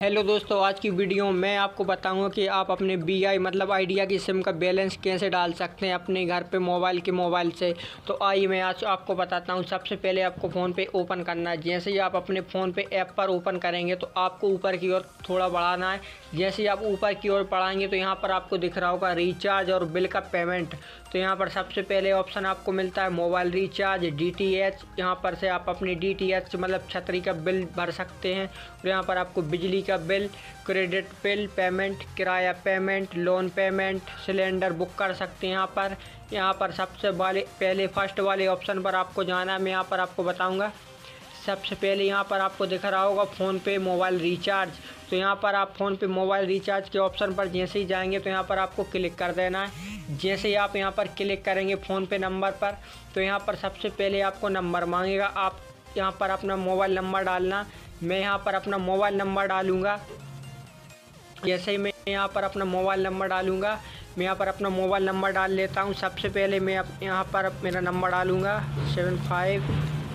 Hello दोस्तों, आज की वीडियो में मैं आपको बताऊंगा कि आप अपने बीआई मतलब आइडिया की सिम का बैलेंस कैसे डाल सकते हैं अपने घर पे मोबाइल से। तो आइए मैं आज आपको बताता हूं। सबसे पहले आपको फ़ोन पे ओपन करना है। जैसे ही आप अपने फ़ोन पे ऐप पर ओपन करेंगे तो आपको ऊपर की ओर थोड़ा बढ़ाना है। जैसे ही आप ऊपर की ओर बढ़ाएंगे तो यहाँ पर आपको दिख रहा होगा रिचार्ज और बिल का पेमेंट। तो यहाँ पर सबसे पहले ऑप्शन आपको मिलता है मोबाइल रिचार्ज DTH। यहाँ पर से आप अपनी DTH मतलब छतरी का बिल भर सकते हैं। और यहाँ पर आपको बिजली का बिल, क्रेडिट बिल पेमेंट, किराया payment, loan payment, cylinder book कर सकते हैं। यहाँ पर सबसे पहले फर्स्ट वाले ऑप्शन पर आपको जाना है। मैं यहाँ पर आपको बताऊंगा। सबसे पहले यहाँ पर आपको दिख रहा होगा फ़ोन पे मोबाइल रिचार्ज। तो यहाँ पर आप फ़ोन पे मोबाइल रिचार्ज के ऑप्शन पर जैसे ही जाएंगे तो यहाँ पर आपको क्लिक कर देना है। जैसे ही आप यहाँ पर क्लिक करेंगे फ़ोन पे नंबर पर तो यहाँ पर सबसे पहले आपको नंबर मांगेगा। आप यहाँ पर अपना मोबाइल नंबर डालना। मैं यहाँ पर अपना मोबाइल नंबर डालूँगा। जैसे ही मैं यहाँ पर अपना मोबाइल नंबर डालूँगा, मैं यहाँ पर अपना मोबाइल नंबर डाल लेता हूँ। सबसे पहले मैं यहाँ पर मेरा नंबर डालूँगा 75।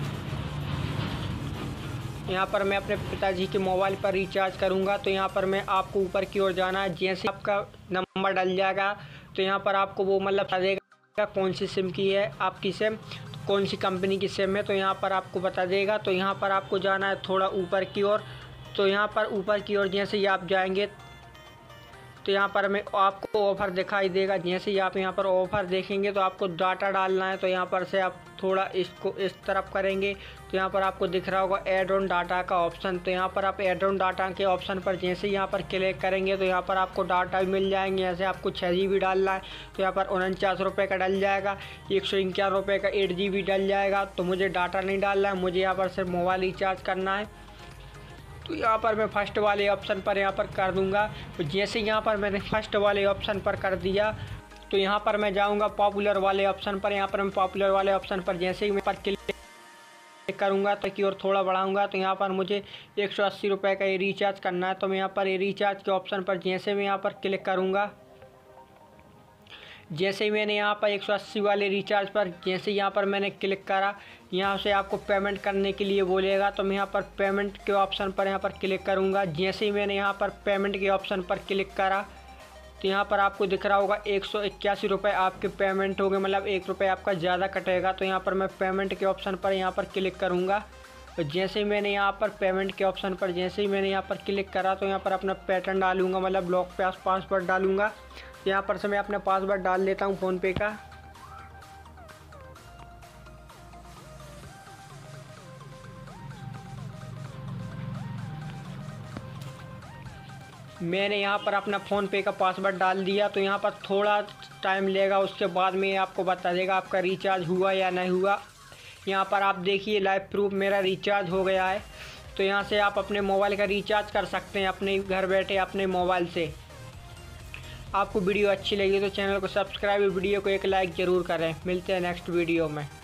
यहाँ पर मैं अपने पिताजी के मोबाइल पर रिचार्ज करूँगा। तो यहाँ पर मैं आपको ऊपर की ओर जाना है। जैसे आपका नंबर डल जाएगा तो यहाँ पर आपको वो मतलब बता देगा कौन सी सिम की है आपकी सिम, कौन सी कंपनी की सिम है। तो यहाँ पर आपको बता देगा। तो यहाँ पर आपको जाना है थोड़ा ऊपर की ओर। तो यहाँ पर ऊपर की ओर जैसे ही आप जाएंगे तो यहाँ पर मैं आपको ऑफ़र दिखाई देगा। जैसे ही आप यहाँ पर ऑफ़र देखेंगे तो आपको डाटा डालना है। तो यहाँ पर से आप थोड़ा इसको इस तरफ करेंगे तो यहाँ पर आपको दिख रहा होगा ऐड ऑन डाटा का ऑप्शन। तो यहाँ पर आप ऐड ऑन डाटा के ऑप्शन पर जैसे ही यहाँ पर क्लिक करेंगे तो यहाँ पर आपको डाटा भी मिल जाएंगे। जैसे आपको 6 GB डालना है तो यहाँ पर 49 रुपये का डल जाएगा, 151 रुपये का 8 GB डल जाएगा। तो मुझे डाटा नहीं डालना है, मुझे यहाँ पर सिर्फ मोबाइल रिचार्ज करना है। तो यहाँ पर मैं फर्स्ट वाले ऑप्शन पर यहाँ पर कर दूँगा। तो जैसे यहाँ पर मैंने फर्स्ट वाले ऑप्शन पर कर दिया तो यहाँ पर मैं जाऊँगा पॉपुलर वाले ऑप्शन पर। यहाँ पर मैं पॉपुलर वाले ऑप्शन पर जैसे ही मैं पर क्लिक करूँगा तो की ओर थोड़ा बढ़ाऊँगा तो यहाँ पर मुझे 180 रुपये का ये रिचार्ज करना है। तो मैं यहाँ पर ये रिचार्ज के ऑप्शन पर जैसे मैं यहाँ पर क्लिक करूँगा, जैसे ही मैंने यहाँ पर 180 वाले रिचार्ज पर जैसे यहाँ पर मैंने क्लिक करा, यहाँ से आपको पेमेंट करने के लिए बोलेगा। तो मैं यहाँ पर पेमेंट के ऑप्शन पर यहाँ पर क्लिक करूँगा। जैसे ही मैंने यहाँ पर पेमेंट के ऑप्शन पर क्लिक करा तो यहाँ पर आपको दिख रहा होगा 181 रुपये आपके पेमेंट हो गए, मतलब 1 रुपये आपका ज़्यादा कटेगा। तो यहाँ पर मैं पेमेंट के ऑप्शन पर यहाँ पर क्लिक करूँगा। तो जैसे ही मैंने यहाँ पर पेमेंट के ऑप्शन पर जैसे ही मैंने यहाँ पर क्लिक करा तो यहाँ पर अपना पैटर्न डालूँगा, मतलब लॉक पासवर्ड डालूँगा। यहाँ पर से मैं अपना पासवर्ड डाल लेता हूँ फ़ोनपे का। मैंने यहाँ पर अपना फ़ोनपे का पासवर्ड डाल दिया। तो यहाँ पर थोड़ा टाइम लेगा, उसके बाद में आपको बता देगा आपका रिचार्ज हुआ या नहीं हुआ। यहाँ पर आप देखिए लाइव प्रूफ मेरा रिचार्ज हो गया है। तो यहाँ से आप अपने मोबाइल का रिचार्ज कर सकते हैं अपने घर बैठे अपने मोबाइल से। आपको वीडियो अच्छी लगी तो चैनल को सब्सक्राइब, वीडियो को एक लाइक ज़रूर करें। मिलते हैं नेक्स्ट वीडियो में।